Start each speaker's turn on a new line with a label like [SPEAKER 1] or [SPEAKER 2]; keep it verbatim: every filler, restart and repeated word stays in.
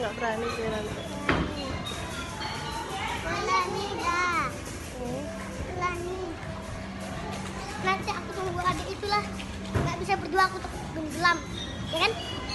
[SPEAKER 1] Nggak berani sih nanti.
[SPEAKER 2] Berani dah. Berani. Nanti aku tunggu adik itulah. Nggak bisa berdua, aku tenggelam, ya kan?